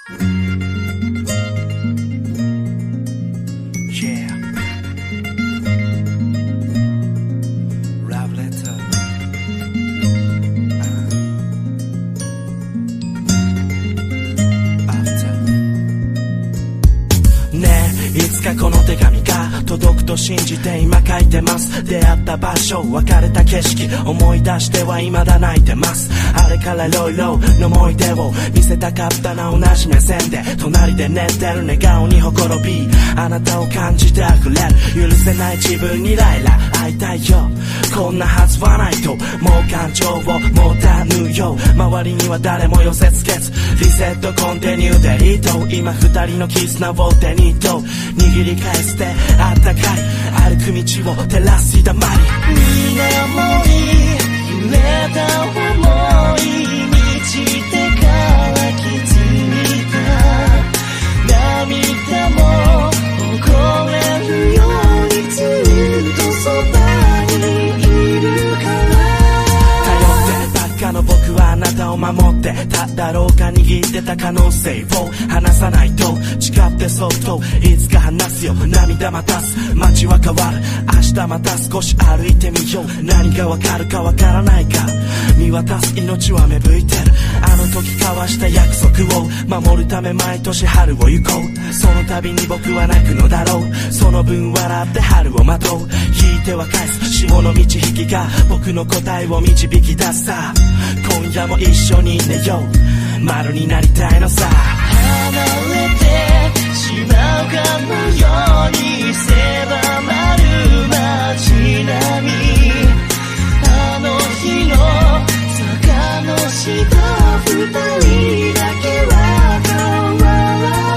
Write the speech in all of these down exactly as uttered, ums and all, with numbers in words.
いつかこの手紙が届くと信じて今書いてます。出会った場所、別れた景色、思い出しては未だ泣いてます。あれからいろいろの思い出を見せたかったな、同じ目線で隣で寝てる寝顔にほころび、あなたを感じて溢れる許せない自分にライラ会いたいよ、こんなはずはないと、もう感情を持たぬよ。周りには誰も寄せつけずリセットコンティニューデリート、今二人の絆を手にと握り返してあったかい歩く道を照らす日だまり、 水面に揺れた想い満ちてから気づいた、涙も起これるようにずっとそばにいるから、 頼ってばっかの僕はあなたを守ってただろうか、握ってた可能性を離さないと誓ってそっといつか話すよ、涙待たす街は変わる、明日また少し歩いてみよう、何がわかるかわからないか見渡す命は芽吹いてる、あの時交わした約束を守るため毎年春を行こう、その度に僕は泣くのだろう、その分笑って春を待とう、引いては返す潮の導きが僕の答えを導き出すさ、今夜も一緒に寝よう、丸になりたいのさ、 離れてしまうかのように狭まる街並み、あの日の坂の下二人だけは変わら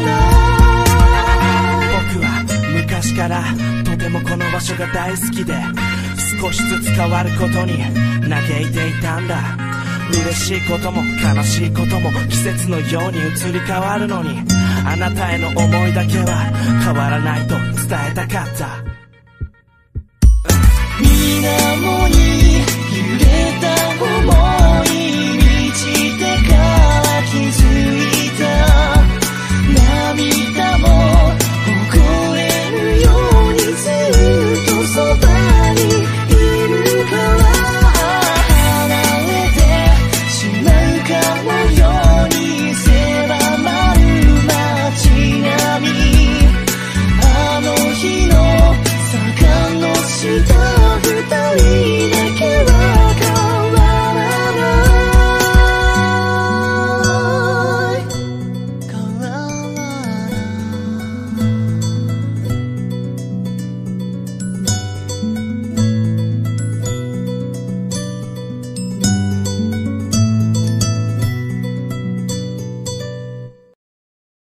ない、 僕は昔からとてもこの場所が大好きで、少しずつ変わることに嘆いていたんだ、嬉しいことも悲しいことも季節のように移り変わるのに、あなたへの思いだけは変わらないと伝えたかった。 水面に揺れた想い